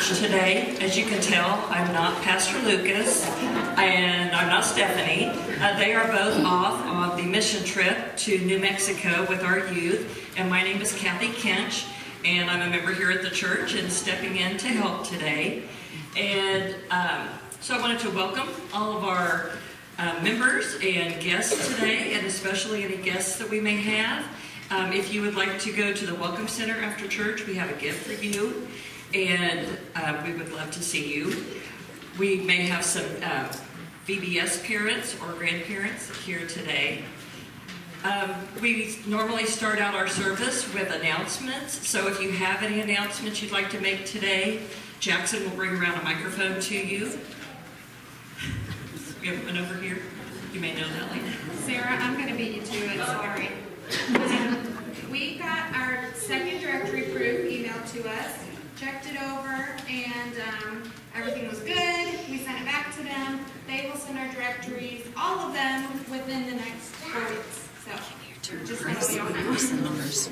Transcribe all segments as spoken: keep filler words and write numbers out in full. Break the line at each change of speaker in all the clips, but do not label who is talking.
church today. As you can tell, I'm not Pastor Lucas and I'm not Stephanie. Uh, they are both off on the mission trip to New Mexico with our youth. And my name is Kathy Kinch, and I'm a member here at the church and stepping in to help today. And um, so I wanted to welcome all of our uh, members and guests today, and especially any guests that we may have. Um, if you would like to go to the Welcome Center after church, we have a gift for you, and uh, we would love to see you. We may have some uh, V B S parents or grandparents here today. Um, we normally start out our service with announcements, so if you have any announcements you'd like to make today, Jackson will bring around a microphone to you. We have one over here. You may know that lady.
Sarah, I'm going to beat you to it, sorry. We got our second directory proof emailed to us, checked it over, and um, everything was good. We sent it back to them. They will send our directories, all of them, within the next four weeks. So, just so you all know.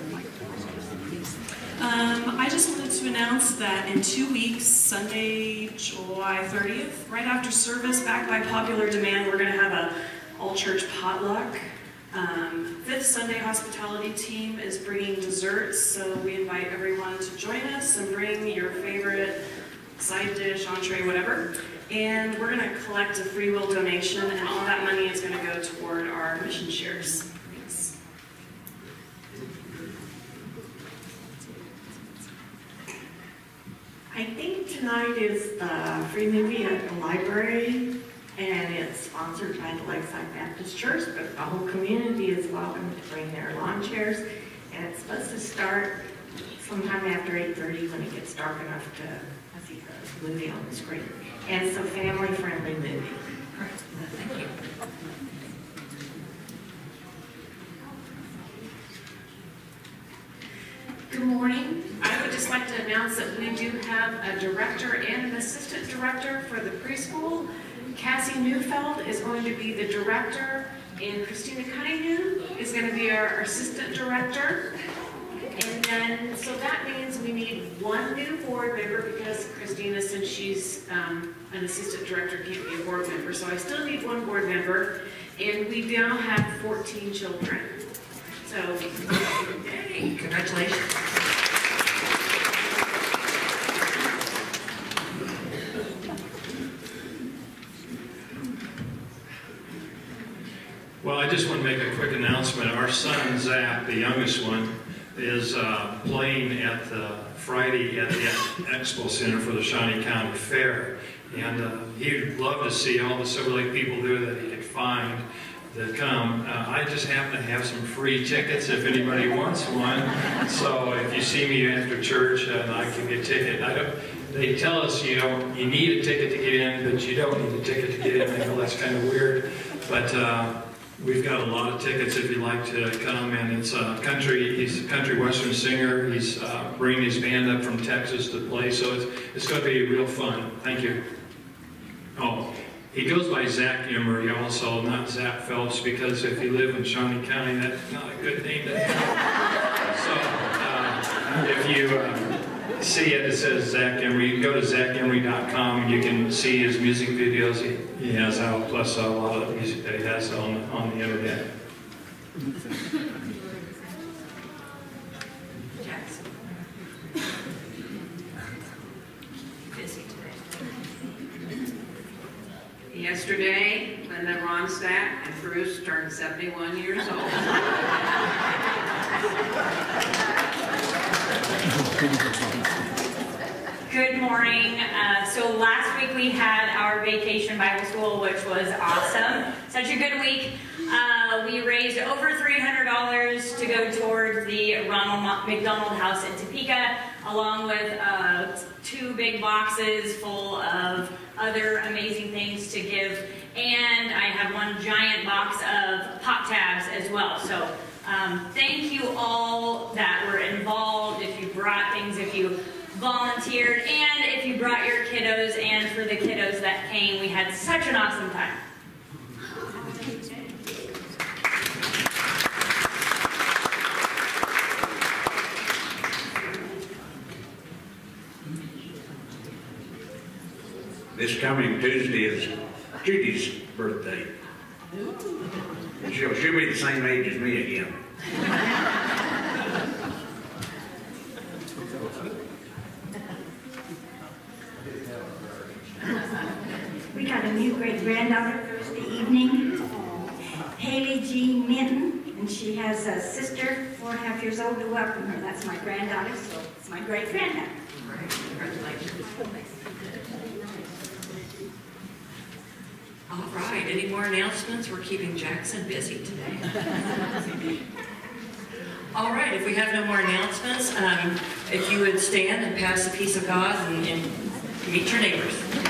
Um, I just wanted to announce that in two weeks, Sunday, July thirtieth, right after service, back by popular demand, we're going to have a all-church potluck. Um, Fifth Sunday Hospitality Team is bringing desserts, so we invite everyone to join us and bring your favorite side dish, entree, whatever. And we're going to collect a free will donation, and all that money is going to go toward our mission shares. Thanks.
I think tonight is the free movie at the library, and it's sponsored by the Lakeside Baptist Church, but the whole community is welcome to bring their lawn chairs, and it's supposed to start sometime after eight thirty when it gets dark enough to see the movie on the screen. And it's a family-friendly movie.
Thank you.
Good morning. I would just like to announce that we do have a director and an assistant director for the preschool. Cassie Neufeld is going to be the director, and Christina Cunningham is going to be our assistant director. And then, so that means we need one new board member because Christina, since she's um, an assistant director, can't be a board member. So I still need one board member, and we now have fourteen children. So,
Hey, congratulations.
Well, I just want to make a quick announcement. Our son, Zach, the youngest one, is uh, playing at the Friday at the Expo Center for the Shawnee County Fair. And uh, he'd love to see all the Silver Lake people there that he could find that come. Uh, I just happen to have some free tickets if anybody wants one. So if you see me after church and I can get a ticket, I don't, they tell us you don't, you need a ticket to get in, but you don't need a ticket to get in. I know that's kind of weird, but uh, we've got a lot of tickets if you'd like to come. And it's a country, he's a country western singer. He's uh, bringing his band up from Texas to play, so it's, it's going to be real fun. Thank you. Oh. He goes by Zach Emery also, not Zach Phelps, because if you live in Shawnee County, that's not a good name to have. So, uh, if you uh, see it, it says Zach Emery. You can go to zach emery dot com and you can see his music videos he, he has out, plus a lot of the music that he has on, on the internet.
Jackson. Busy today.
Yesterday, Linda Ronstadt and Bruce turned seventy-one years old.
Good morning. Uh, so last week we had our vacation Bible school, which was awesome. Such a good week. Uh, we raised over three hundred dollars to go towards the Ronald McDonald House in Topeka, along with uh, two big boxes full of other amazing things to give. And I have one giant box of pop tabs as well. So um, thank you all that were involved, if you brought things, if you volunteered, and if you brought your kiddos, and for the kiddos that came. We had such an awesome time.
this coming Tuesday is Judy's birthday. She'll, she'll be the same age as me again.
We got a new great-granddaughter Thursday evening, Haley G. Minton, and she has a sister, four and a half years old, to welcome her. That's my granddaughter, so it's my great-granddaughter.
Congratulations. All right, any more announcements? We're keeping Jackson busy today. All right, if we have no more announcements, um, if you would stand and pass the peace of God and, and meet your neighbors.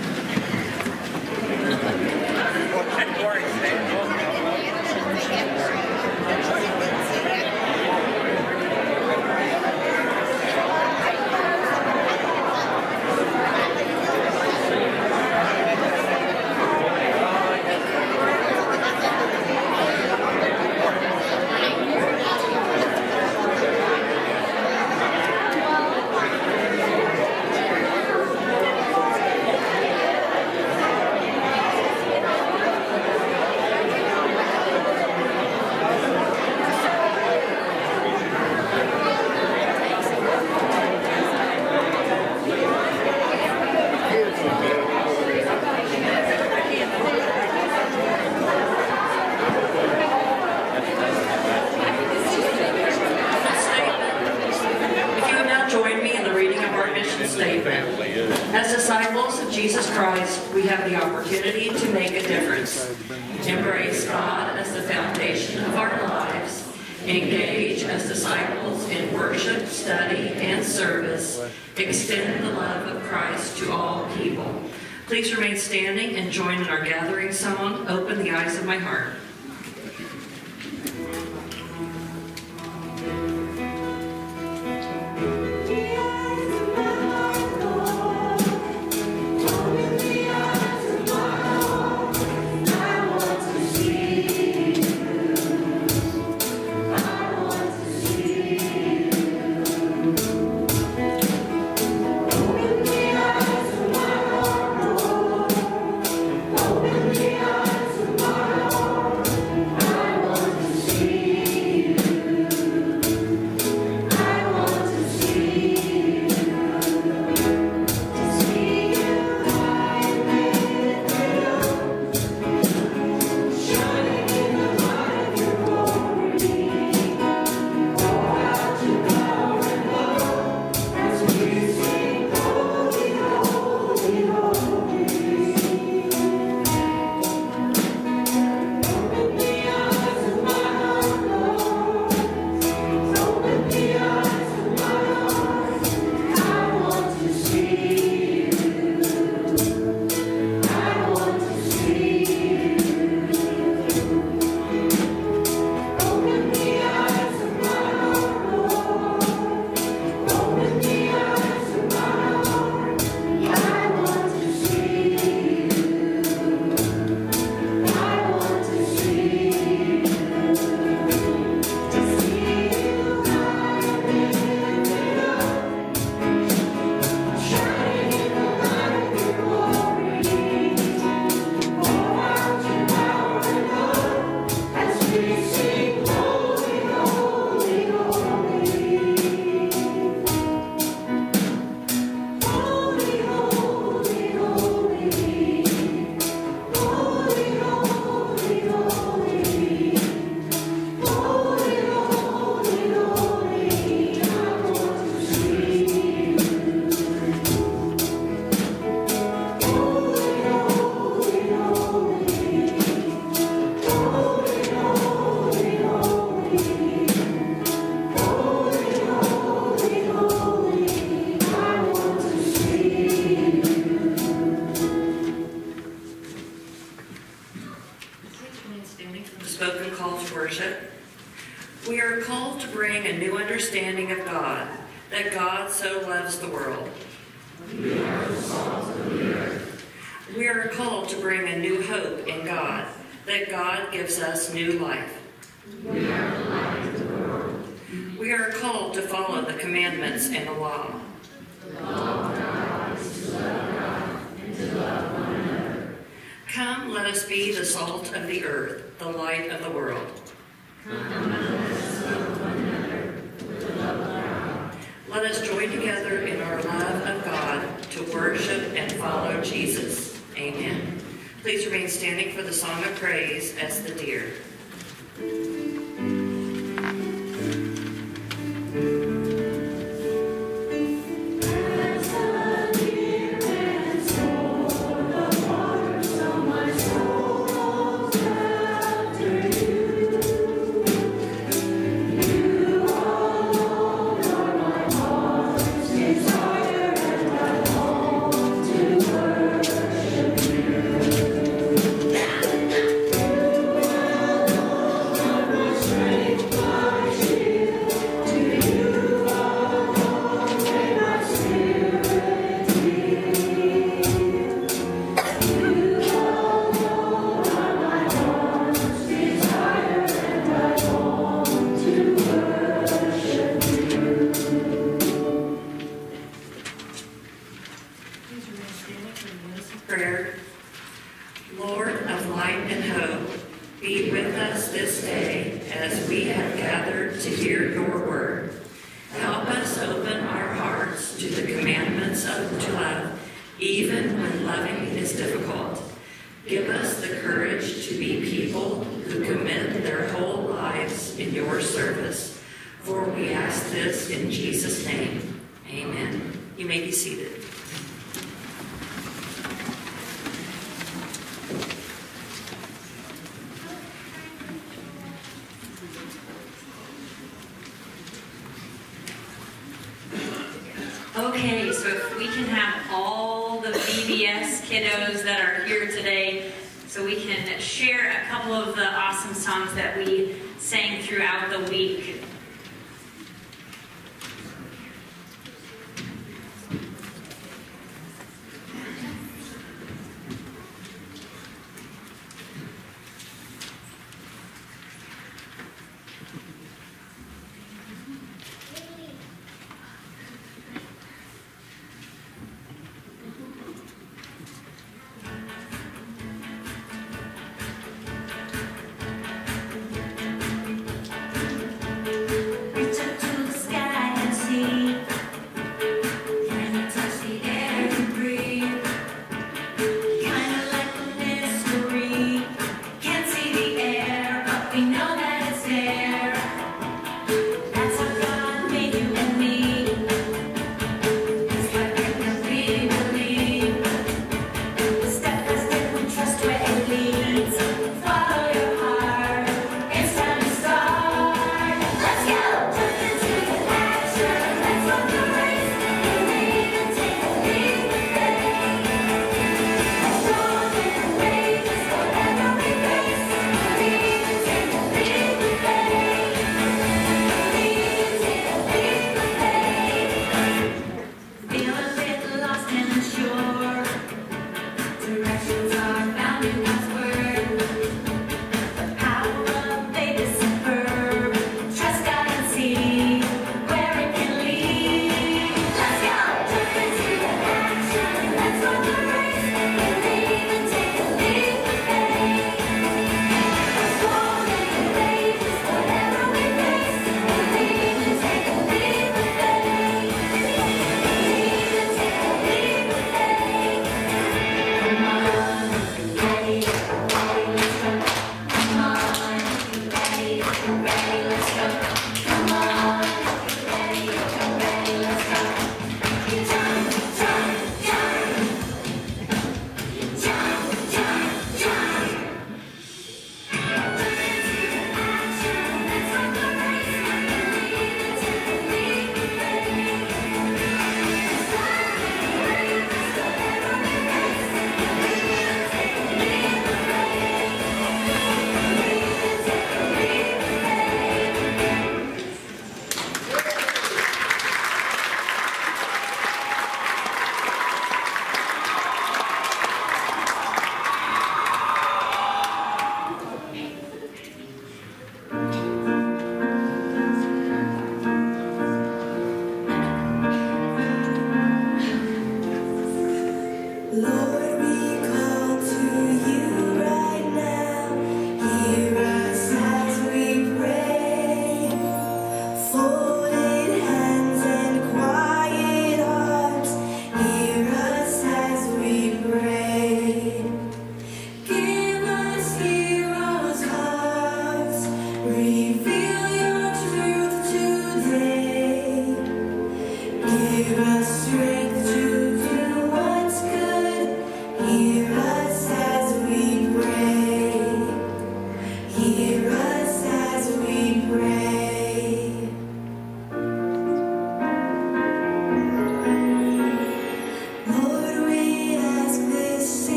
As disciples of Jesus Christ, we have the opportunity to make a difference. Embrace God as the foundation of our lives. Engage as disciples in worship, study, and service. Extend the love of Christ to all people. Please remain standing and join in our gathering song, Open the Eyes of My Heart. We are called to bring a new understanding of God, that God so loves the world. We are the salt of the earth. We are called to bring a new hope in God, that God gives us new life. We are the light of the world. We are called to follow the commandments and the law. The law of God is to love God and to love Come, let us be the salt of the earth, the light of the world. Let us join together in our love of God to worship and follow Jesus. Amen. Please remain standing for the song of praise as the deer.
Okay, so if we can have all the V B S kiddos that are here today, so we can share a couple of the awesome songs that we sang throughout the week.
Thank you.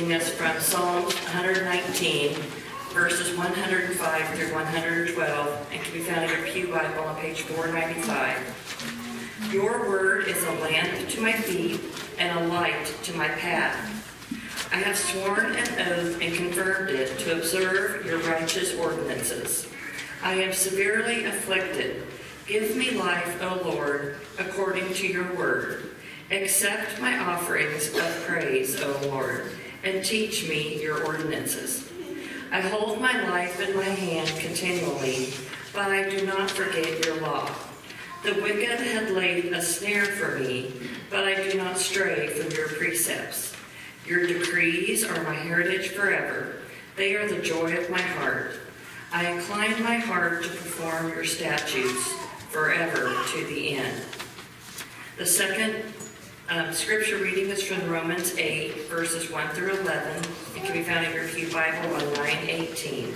reading is from Psalms one nineteen, verses one hundred five through one hundred twelve, and can be found in your Pew Bible on page four ninety-five. Your word is a lamp to my feet and a light to my path. I have sworn an oath and confirmed it to observe your righteous ordinances. I am severely afflicted. Give me life, O Lord, according to your word. Accept my offerings of praise, O Lord, and teach me your ordinances. I hold my life in my hand continually, but I do not forget your law. The wicked had laid a snare for me, but I do not stray from your precepts. Your decrees are my heritage forever. They are the joy of my heart. I incline my heart to perform your statutes forever to the end. The second um, scripture reading is from Romans eight, verses one through eleven. It can be found in your Pew Bible on nine eighteen.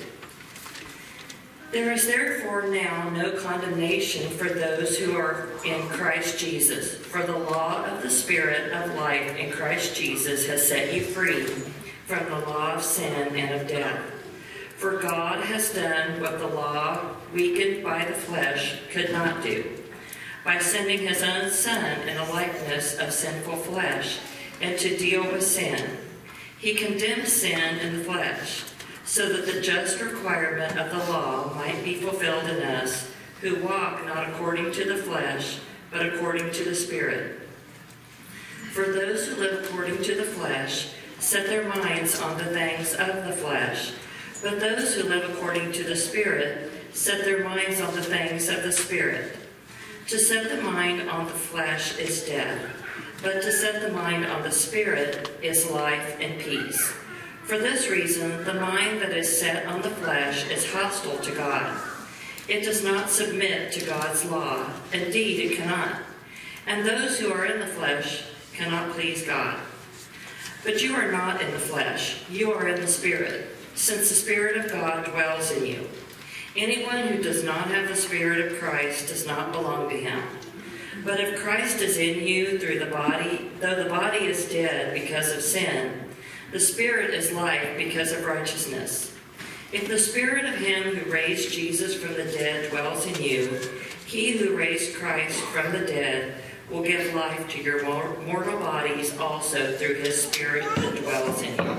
There is therefore now no condemnation for those who are in Christ Jesus. For the law of the Spirit of life in Christ Jesus has set you free from the law of sin and of death. For God has done what the law, weakened by the flesh, could not do, by sending his own Son in the likeness of sinful flesh, and to deal with sin. He condemned sin in the flesh, so that the just requirement of the law might be fulfilled in us, who walk not according to the flesh, but according to the Spirit. For those who live according to the flesh set their minds on the things of the flesh, but those who live according to the Spirit set their minds on the things of the Spirit. To set the mind on the flesh is death, but to set the mind on the Spirit is life and peace. For this reason, the mind that is set on the flesh is hostile to God. It does not submit to God's law. Indeed, it cannot. And those who are in the flesh cannot please God. But you are not in the flesh. You are in the Spirit, since the Spirit of God dwells in you. Anyone who does not have the Spirit of Christ does not belong to him. But if Christ is in you through the body, though the body is dead because of sin, the Spirit is life because of righteousness. If the Spirit of him who raised Jesus from the dead dwells in you, he who raised Christ from the dead will give life to your mortal bodies also through his Spirit that dwells in you.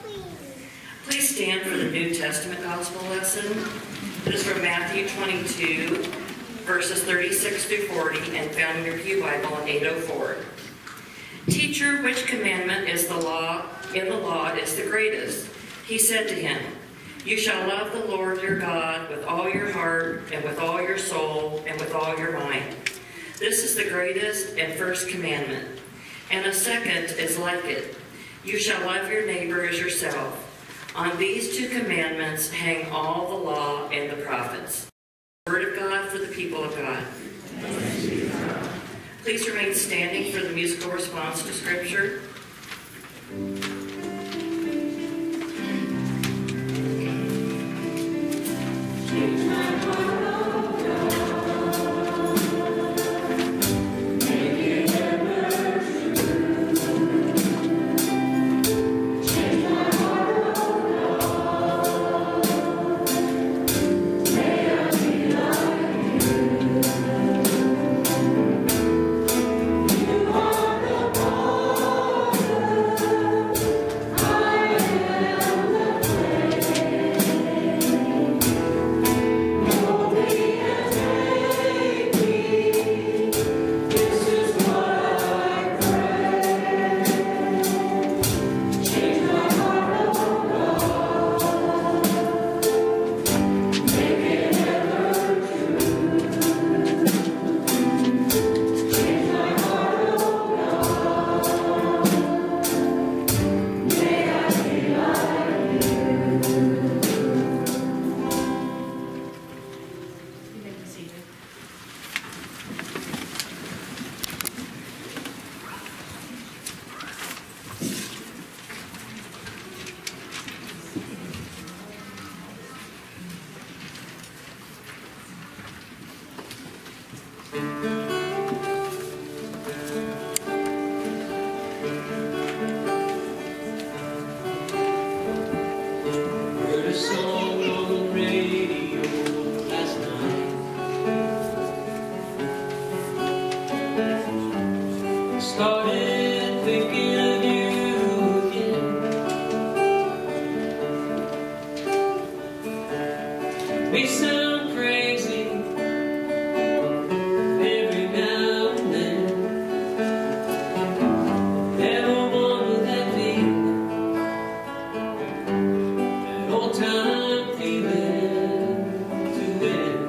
Please stand for the New Testament Gospel lesson. It is from Matthew twenty-two, verses thirty-six through forty, and found in your Pew Bible on eight oh four. Teacher, which commandment is the law in the law is the greatest? He said to him, you shall love the Lord your God with all your heart and with all your soul and with all your mind. This is the greatest and first commandment. And a second is like it. You shall love your neighbor as yourself. On these two commandments hang all the law and the prophets. The word of God for the people of God. Please remain standing for the musical response to Scripture.
You are the may sound crazy every now and then. Never wanted that feeling, that old time feeling to end.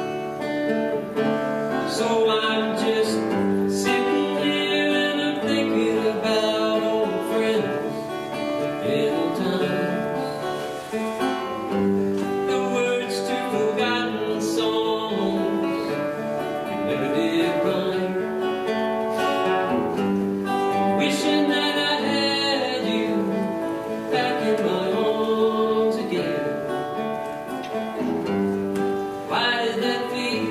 So I'm just sitting here and I'm thinking about old friends and old times. The words to forgotten songs that never did rhyme. Wishing that I had you back in my arms again. Why did that feel,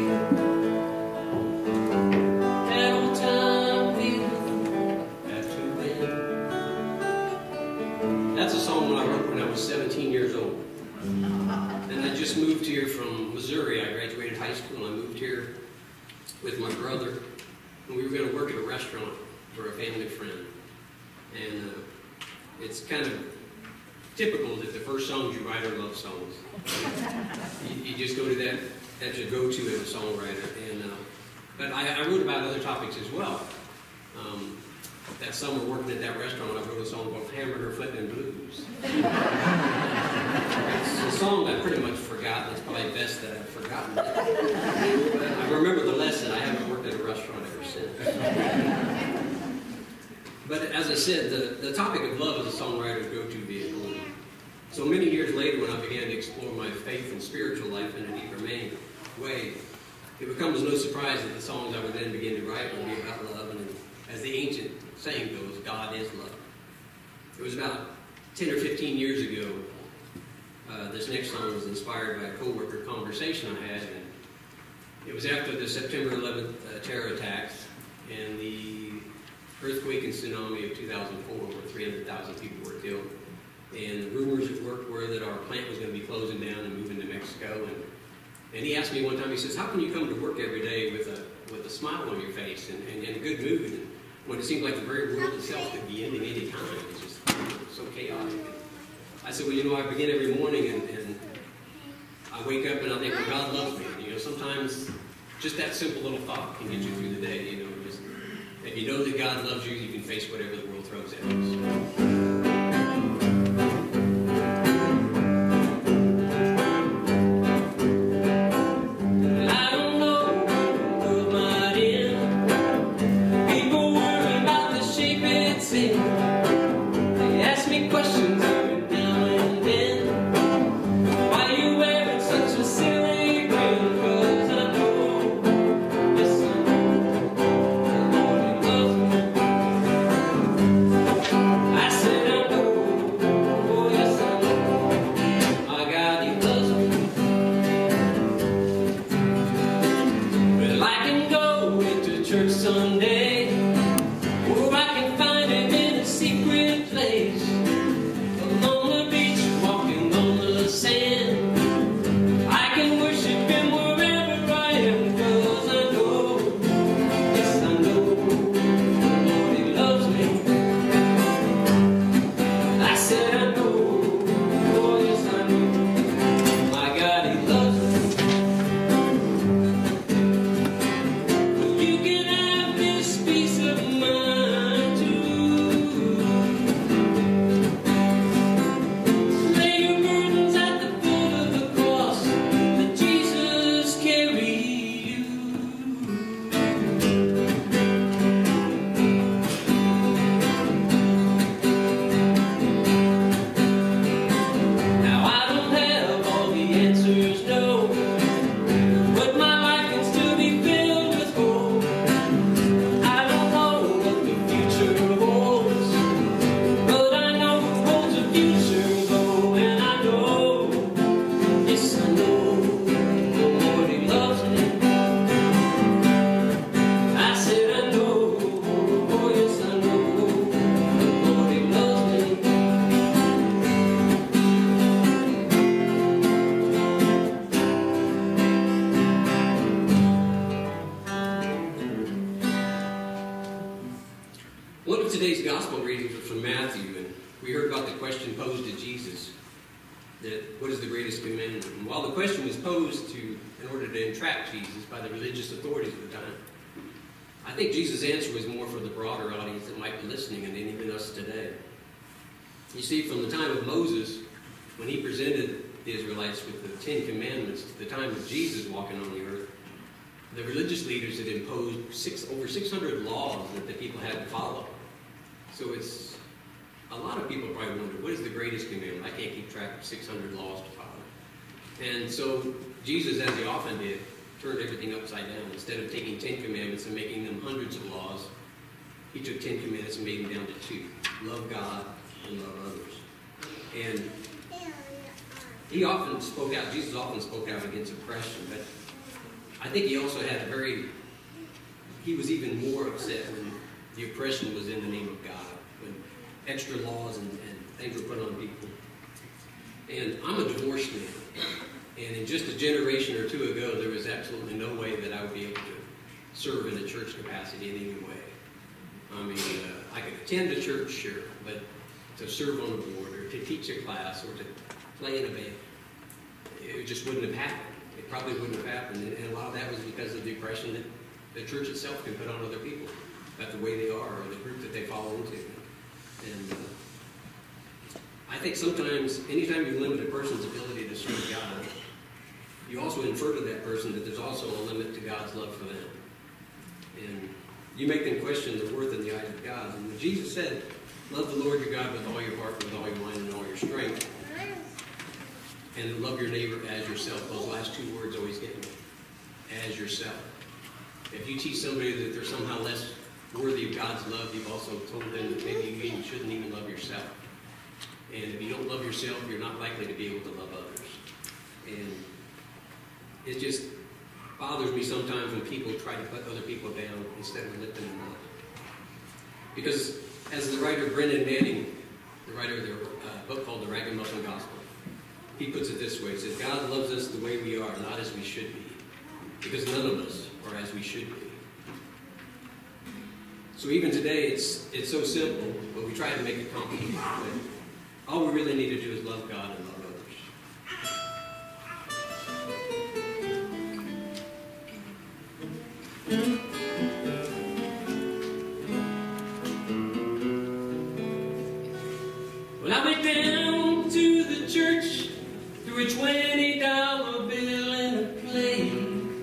that old time feeling, have to end?
That's a song I wrote when I was seventeen years old. And I just moved here from Missouri. I graduated high school and I moved here with my brother. And we were going to work at a restaurant for a family friend. And uh, it's kind of typical that the first songs you write are love songs. you, you just go to that, that's your go-to as a songwriter. And, uh, but I, I wrote about other topics as well. Um, that summer working at that restaurant, I wrote a song called Hamburger Flippin' Blues. It's a song I've pretty much forgotten. It's probably best that I've forgotten it. But I remember the lesson. I haven't worked at a restaurant ever since. But as I said, the, the topic of love is a songwriter's go-to vehicle. So many years later, when I began to explore my faith and spiritual life in a deeper way, it becomes no surprise that the songs I would then begin to write would be about love. And as the ancient saying goes, God is love. It was about ten or fifteen years ago. Uh, this next song was inspired by a co-worker conversation I had. And it was after the September eleventh uh, terror attacks and the earthquake and tsunami of two thousand four, where three hundred thousand people were killed. And the rumors at work were that our plant was going to be closing down and moving to Mexico. And, and he asked me one time, he says, how can you come to work every day with a with a smile on your face and, and in a good mood, and when it seems like the very world itself could be ending any time? It's just so chaotic. I said, well, you know, I begin every morning and, and I wake up and I think, well, God loves me. You know, sometimes just that simple little thought can get you through the day. You know, just if you know that God loves you, you can face whatever the world throws at us. that what is the greatest commandment? And while the question was posed to, in order to entrap Jesus by the religious authorities of the time, I think Jesus' answer was more for the broader audience that might be listening, and even us today. You see, from the time of Moses, when he presented the Israelites with the Ten Commandments, to the time of Jesus walking on the earth, the religious leaders had imposed six, over six hundred laws that the people had to follow. So it's, a lot of people probably wonder, what is the greatest commandment? I can't keep track of six hundred laws to follow. And so Jesus, as he often did, turned everything upside down. Instead of taking Ten Commandments and making them hundreds of laws, he took Ten Commandments and made them down to two. Love God and love others. And he often spoke out, Jesus often spoke out against oppression, but I think he also had a very, he was even more upset when the oppression was in the name of God, when extra laws and, and things were put on people. And I'm a divorced man. And in just a generation or two ago, there was absolutely no way that I would be able to serve in a church capacity in any way. I mean, uh, I could attend a church, sure, but to serve on a board or to teach a class or to play in a band, it just wouldn't have happened. It probably wouldn't have happened. And, and a lot of that was because of the oppression that the church itself can put on other people, about the way they are or the group that they fall into. And uh, I think sometimes, anytime you limit a person's ability to serve God, you also infer to that person that there's also a limit to God's love for them. And you make them question their worth in the eyes of God. And when Jesus said, love the Lord your God with all your heart, with all your mind, and all your strength, and love your neighbor as yourself, those last two words always get me. As yourself. If you teach somebody that they're somehow less worthy of God's love, you've also told them that maybe you shouldn't even love yourself. And if you don't love yourself, you're not likely to be able to love others. And it just bothers me sometimes when people try to put other people down instead of lifting them up. Because as the writer Brennan Manning, the writer of the uh, book called The Ragamuffin Gospel, he puts it this way. He says, God loves us the way we are, not as we should be. Because none of us are as we should be. So even today, it's, it's so simple, but we try to make it complicated. But all we really need to do is love God and love others.
Well, I went down to the church through a twenty dollar bill and a plate.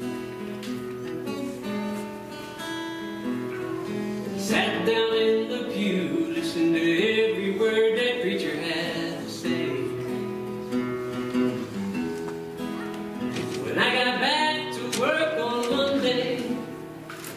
Sat down in the pew, listened to every word that preacher had to say. When I got back to work on Monday,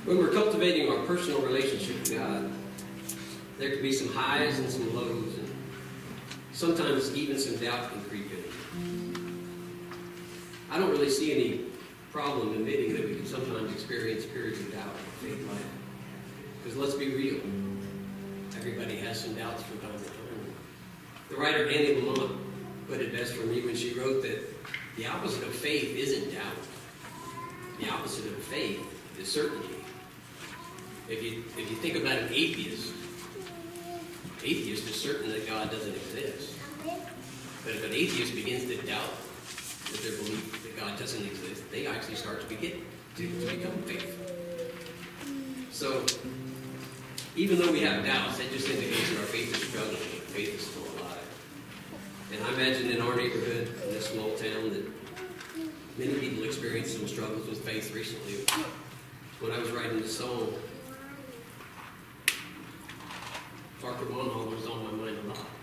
When we're cultivating our personal relationship with God, there can be some highs and some lows, and sometimes even some doubt can creep in. I don't really see any problem admitting that we can sometimes experience periods of doubt in faith life. Because let's be real, everybody has some doubts from time to time. The writer Annie Lamont put it best for me when she wrote that the opposite of faith isn't doubt. The opposite of faith is certainty. If you, if you think about an atheist, atheist is certain that God doesn't exist. But if an atheist begins to doubt that their belief that God doesn't exist, they actually start to begin to, to become faithful. So, even though we have doubts, that just indicates that our faith is struggling, but faith is still alive. And I imagine in our neighborhood, in this small town, that many people experienced some struggles with faith recently. When I was writing the song, Parker Bonhall was on my mind a lot.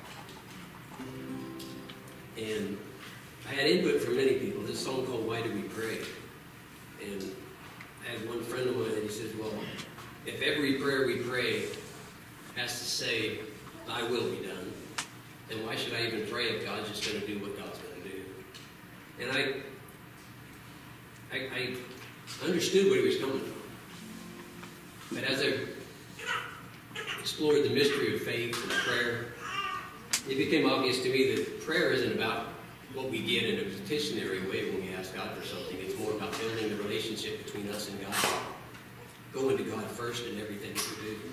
And I had input from many people. This song called Why Do We Pray? And I had one friend of mine that he says, well, if every prayer we pray has to say, thy will be done, then why should I even pray if God's just going to do what God's going to do? And I, I, I understood where he was coming from. But as I explored the mystery of faith and prayer, it became obvious to me that prayer isn't about what we get in a petitionary way when we ask God for something. It's more about building the relationship between us and God. Going to God first in everything we do.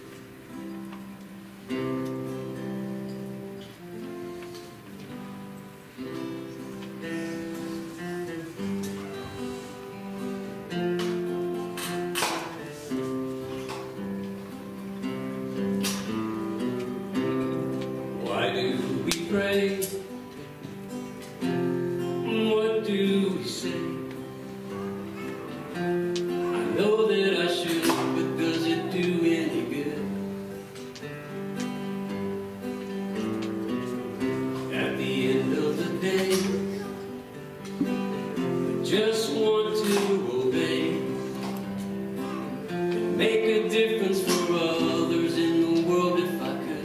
Why do we pray? What do we say? I know that I should, but does it do any good? At the end of the day, I just want to obey and make a difference for others in the world if I could.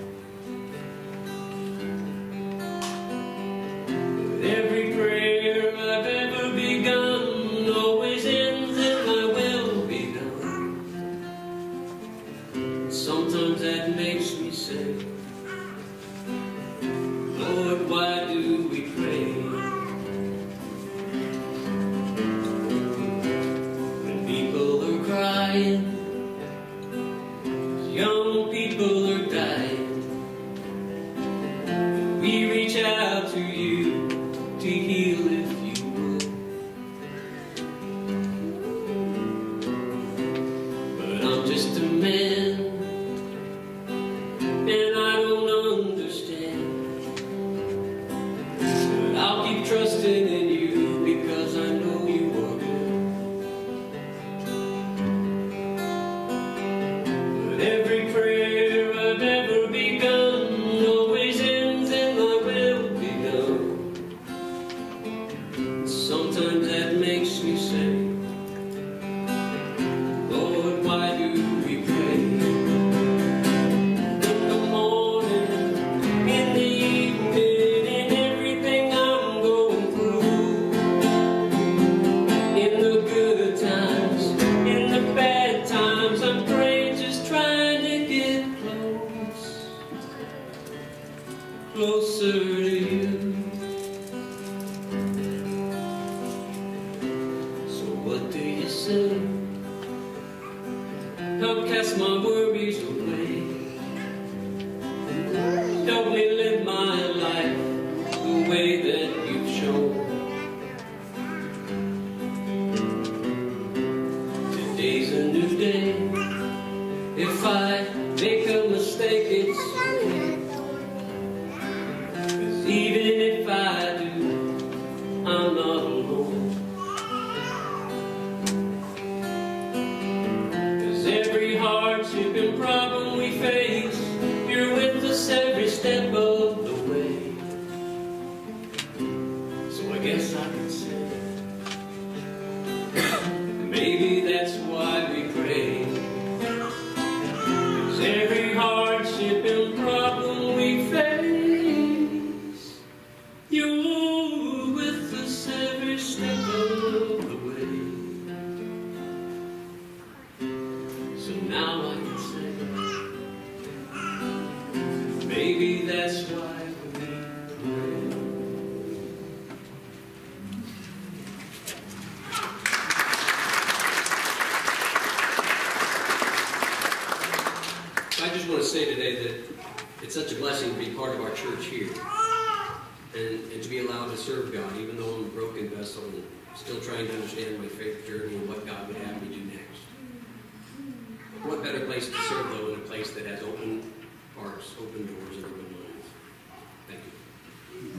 But every prayer I've ever begun always ends in my will be done. Sometimes that makes me say, Lord, why do we pray? When people are crying, young people are dying, we reach out to you to heal if you will. But I'm just a man, and I don't understand. But I'll keep trusting in you because I know you are good. But every prayer I've ever begun always ends in my will be done. Sometimes that makes me say, Lord, why do we pray? In the morning, in the evening, in everything I'm going through. In the good times, in the bad times, I'm praying, just trying to get close, closer to you. So what do you say? Help cast my worries away. Help me live my life the way that you've shown. Today's a new day. If I make a mistake, it's okay. 'Cause even if I do, I'm not alone. 'Cause every hardship and problem we face, you're with us every step of the way. So I guess I can say, maybe that's why we pray.
to say today that it's such a blessing to be part of our church here and, and to be allowed to serve God, even though I'm a broken vessel and still trying to understand my faith journey and what God would have me do next. What better place to serve, though, in a place that has open hearts, open doors, and open minds. Thank you.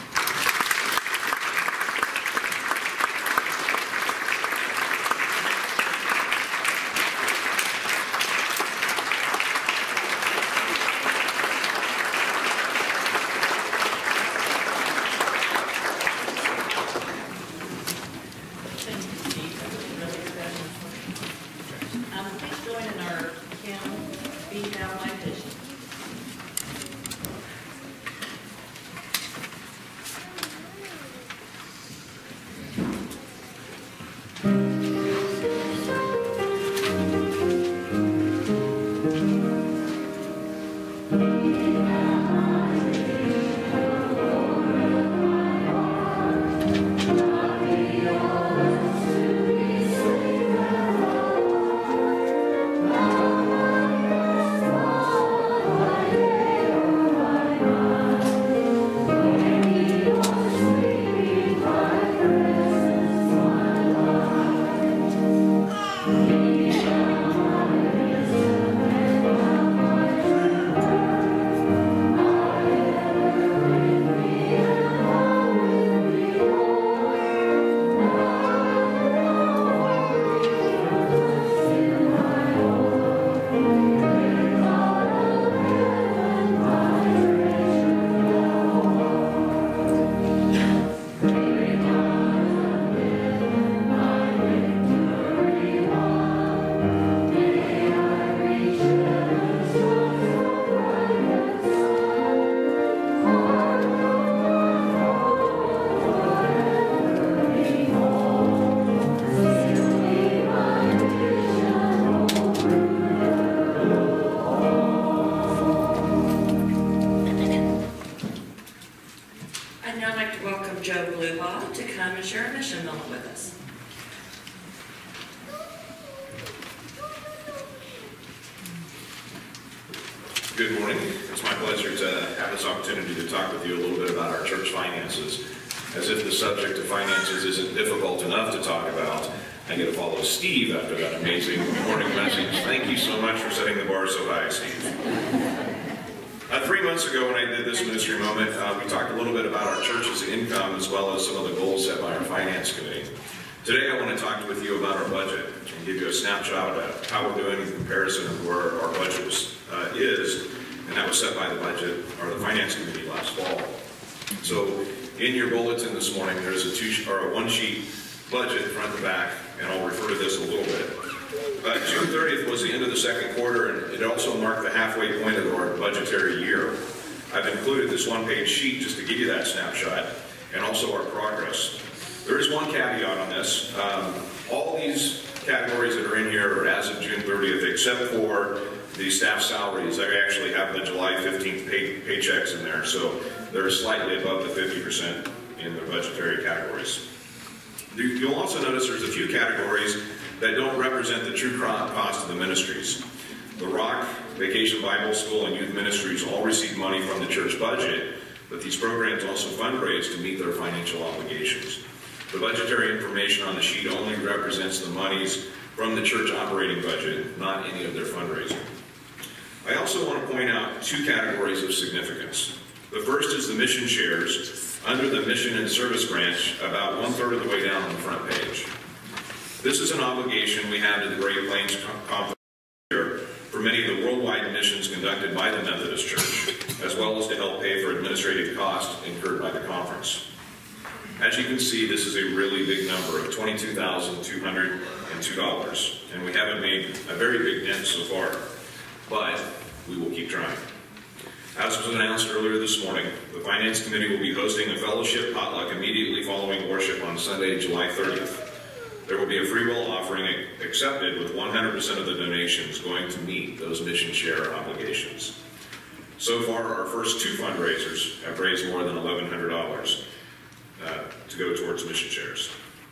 Good morning. It's my pleasure to have this opportunity to talk with you a little bit about our church finances. As if the subject of finances isn't difficult enough to talk about, I get to follow Steve after that amazing morning message. Thank you so much for setting the bar so high, Steve. Uh, three months ago when I did this ministry moment, uh, we talked a little bit about our church's income as well as some of the goals set by our finance committee. Today I want to talk with you about our budget and give you a snapshot of how we're doing in comparison of where our budget was, uh, is, and that was set by the budget, or the finance committee last fall. So in your bulletin this morning, there's a two or a one sheet budget front to back, and I'll refer to this a little bit. Uh, June thirtieth was the end of the second quarter, and it also marked the halfway point of our budgetary year. I've included this one-page sheet just to give you that snapshot, and also our progress. There is one caveat on this. Um, all these categories that are in here are as of June thirtieth, except for the staff salaries. I actually have the July fifteenth pay, paychecks in there, so they're slightly above the fifty percent in the budgetary categories. You'll also notice there's a few categories that don't represent the true cost of the ministries. The Rock, Vacation Bible School, and Youth Ministries all receive money from the church budget, but these programs also fundraise to meet their financial obligations. The budgetary information on the sheet only represents the monies from the church operating budget, not any of their fundraising. I also want to point out two categories of significance. The first is the mission shares under the mission and service branch, about one-third of the way down on the front page. This is an obligation we have to the Great Plains Conference for many of the worldwide missions conducted by the Methodist Church, as well as to help pay for administrative costs incurred by the conference. As you can see, this is a really big number of twenty-two thousand two hundred two dollars, and we haven't made a very big dent so far, but we will keep trying. As was announced earlier this morning, the Finance Committee will be hosting a fellowship potluck immediately following worship on Sunday, July thirtieth. There will be a free will offering accepted with one hundred percent of the donations going to meet those mission share obligations. So far, our first two fundraisers have raised more than eleven hundred dollars uh, to go towards mission shares.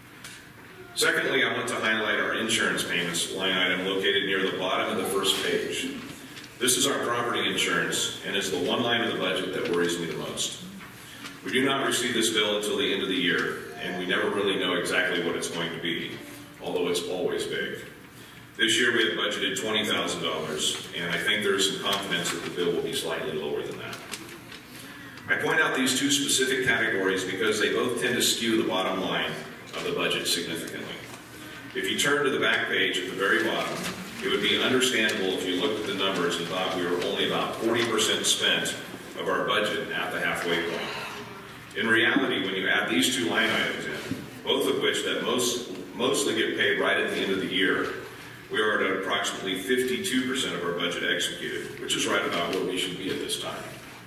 Secondly, I want to highlight our insurance payments line item located near the bottom of the first page. This is our property insurance and is the one line of the budget that worries me the most. We do not receive this bill until the end of the year, and we never really know exactly what it's going to be, although it's always big. This year we have budgeted twenty thousand dollars, and I think there is some confidence that the bill will be slightly lower than that. I point out these two specific categories because they both tend to skew the bottom line of the budget significantly. If you turn to the back page at the very bottom, it would be understandable if you looked at the numbers and thought we were only about forty percent spent of our budget at the halfway point. In reality, when you add these two line items in, both of which that most, mostly get paid right at the end of the year, we are at approximately fifty-two percent of our budget executed, which is right about where we should be at this time.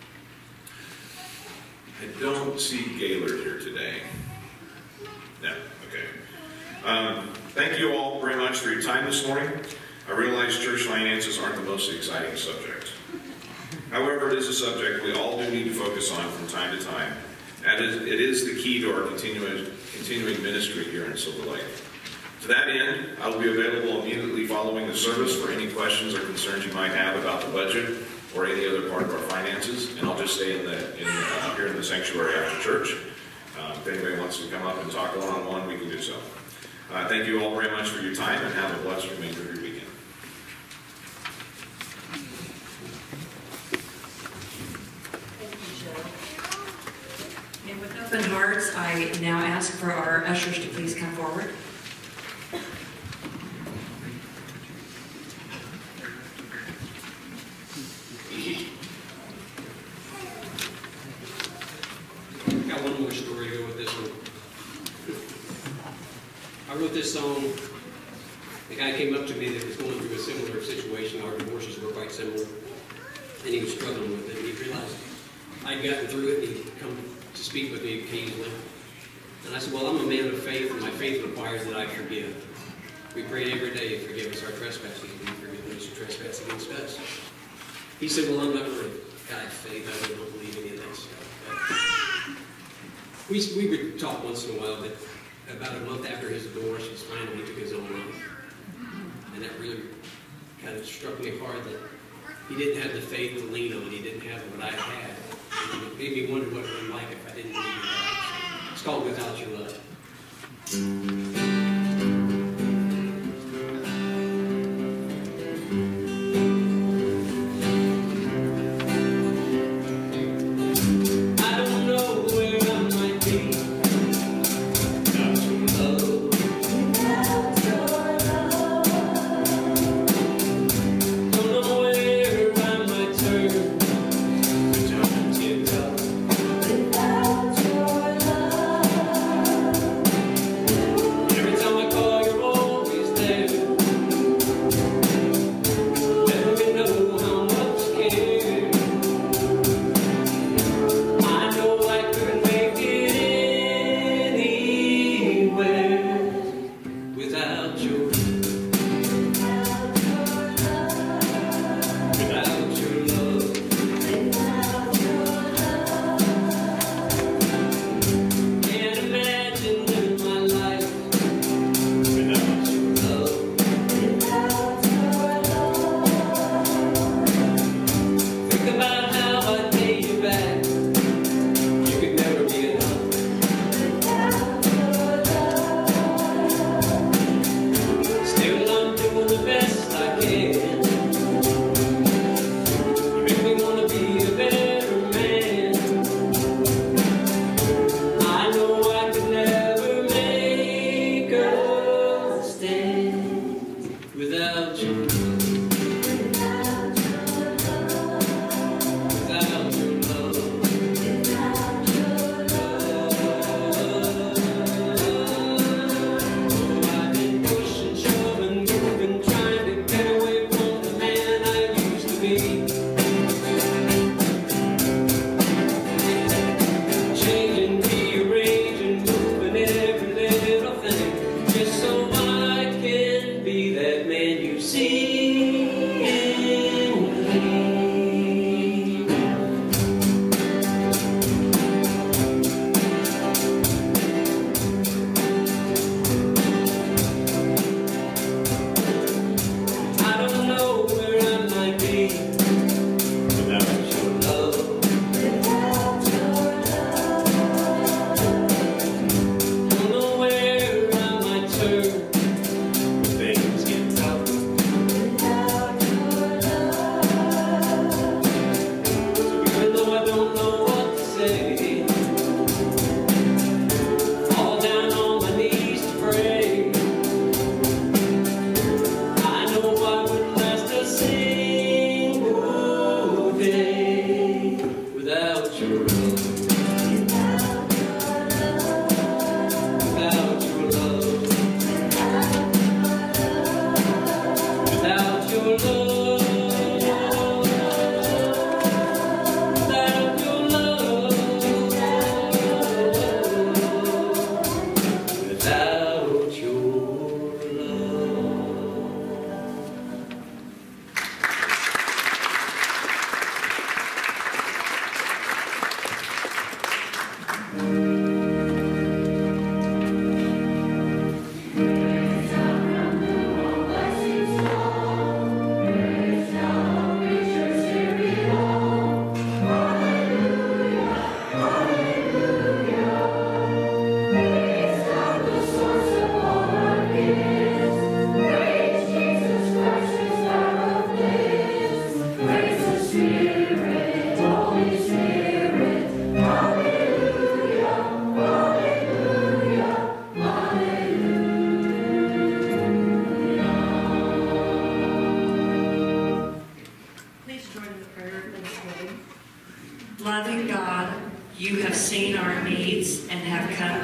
I don't see Gaylord here today. No, okay. Um, thank you all very much for your time this morning. I realize church finances aren't the most exciting subject. However, it is a subject we all do need to focus on from time to time, and it is the key to our continuing, continuing ministry here in Silver Lake. To that end, I will be available immediately following the service for any questions or concerns you might have about the budget or any other part of our finances, and I'll just stay in the, in, uh, here in the sanctuary after church. Uh, if anybody wants to come up and talk one-on-one, we can do so. Uh, thank you all very much for your time, and have a blessed remainder of your weekend.
And with open hearts, I now ask for our ushers to please come forward.
Got one more story to go with this one. I wrote this song. The guy came up to me that was going through a similar situation. Our divorces were quite similar, and he was struggling with it. And he realized I'd gotten through it, and he'd come to speak with me occasionally. And I said, well, I'm a man of faith, and my faith requires that I forgive. We prayed every day, forgive us our trespasses, and we forgive those who trespass against us. He said, well, I'm not really a guy of faith. I really don't believe any of that stuff. But we, we would talk once in a while, but about a month after his divorce, he finally took his own life. And that really kind of struck me hard that he didn't have the faith to lean on. He didn't have what I had. It made me wonder what it would be like if I didn't believe in God. It's called Without Your Love.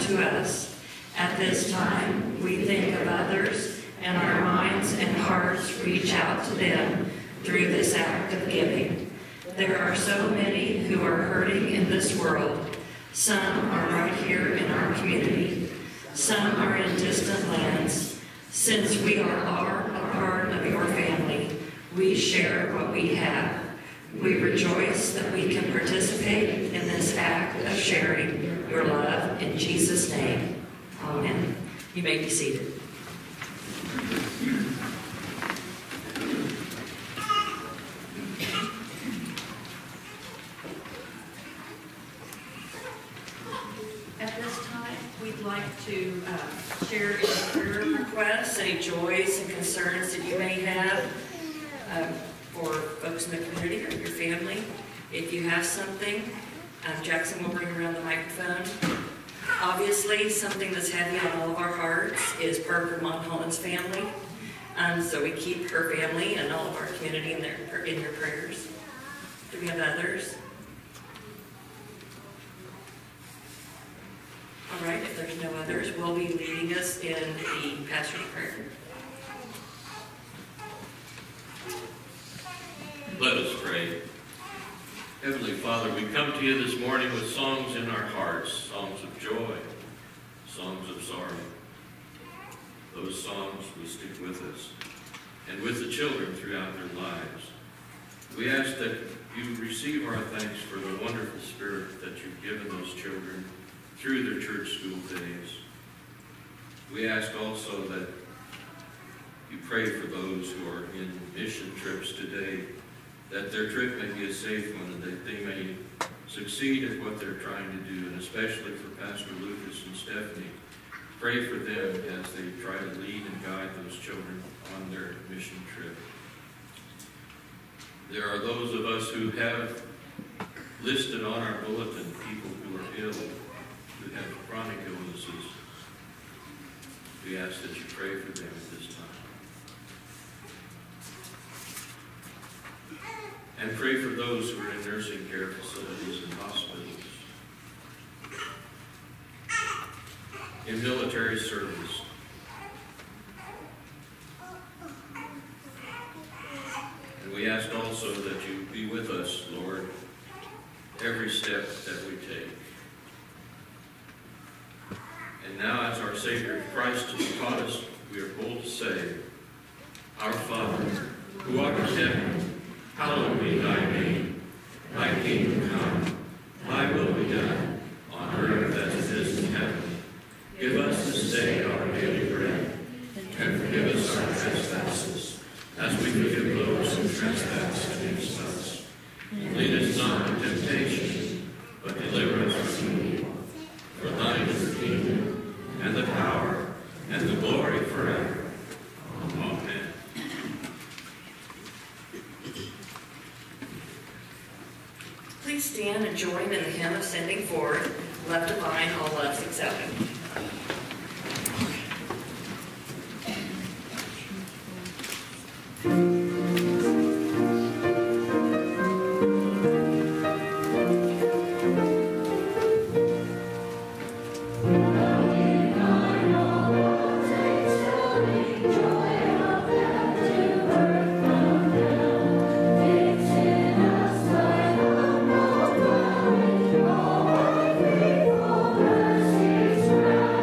to us. At this time, we think of others, and our minds and hearts reach out to them through this act of giving. There are so many who are hurting in this world. Some are right here in our community. Some are in distant lands. Since we are all a part of your family, we share what we have. We rejoice that we can participate in this act of sharing your love in Jesus' name. Amen. You may be seated. At this time, we'd like to uh, share any prayer requests, any joys and concerns that you may have um, for folks in the community or your family. If you have something, um, Jackson will bring around the microphone. Obviously, something that's heavy on all of our hearts is Parker Monholland's family. Um, so we keep her family and all of our community in, their, in your prayers. Do we have others? All right, if there's no others, we'll be leading us in the pastor's prayer.
Let us pray. Heavenly Father, we come to you this morning with songs in our hearts, songs of joy, songs of sorrow. Those songs will stick with us and with the children throughout their lives. We ask that you receive our thanks for the wonderful spirit that you've given those children through their church school days. We ask also that you pray for those who are in mission trips today, that their trip may be a safe one and that they may succeed at what they're trying to do, and especially for Pastor Lucas and Stephanie. Pray for them as they try to lead and guide those children on their mission trip. There are those of us who have listed on our bulletin people who are ill, who have chronic illnesses. We ask that you pray for them at this time. And pray for those who are in nursing care facilities and hospitals, in military service. And we ask also that you be with us, Lord, every step that we take. And now, as our Savior Christ has taught us, we are bold to say, Our Father, who art in heaven, hallowed be thy name. Thy kingdom come, thy will be done, on earth as it is in heaven. Give us this day our daily bread, and forgive us our trespasses, as we forgive those who trespass against us. Lead us not into temptation, but deliver us from evil. For thine is the kingdom, and the power, and the glory forever. Amen.
Please stand and join in the hymn of Sending Forth, Love Divine, All Loves Accepted.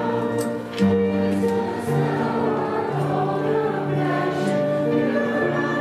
Thank you.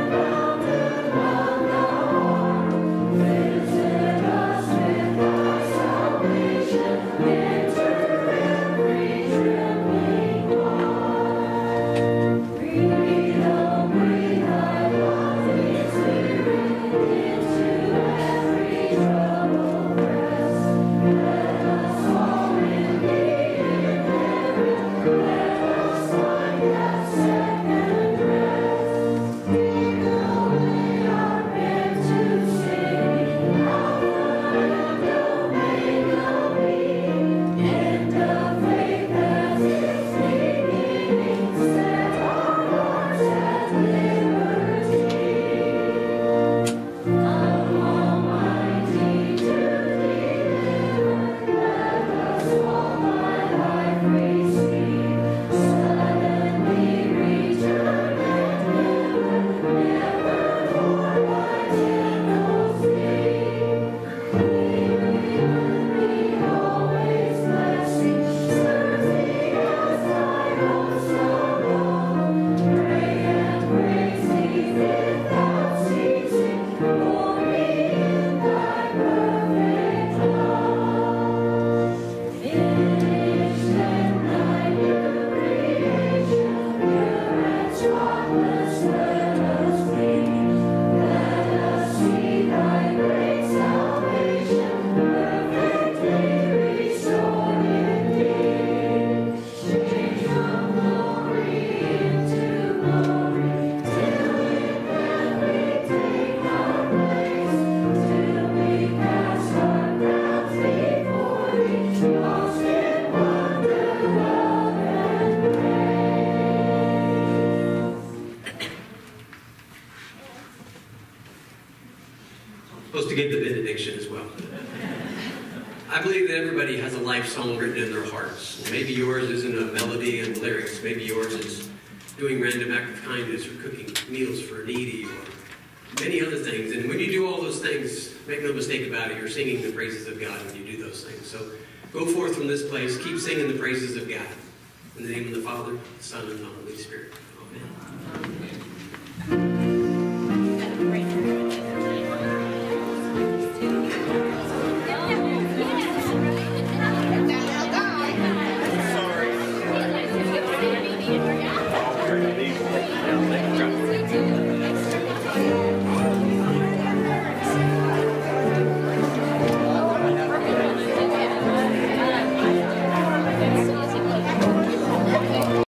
supposed to give the benediction as well. I believe that everybody has a life song written in their hearts. Maybe yours isn't a melody and lyrics. Maybe yours is doing random act of kindness or cooking meals for a needy or many other things. And when you do all those things, make no mistake about it, you're singing the praises of God when you do those things. So go forth from this place, keep singing the praises of God. In the name of the Father, the Son, and the Holy Spirit.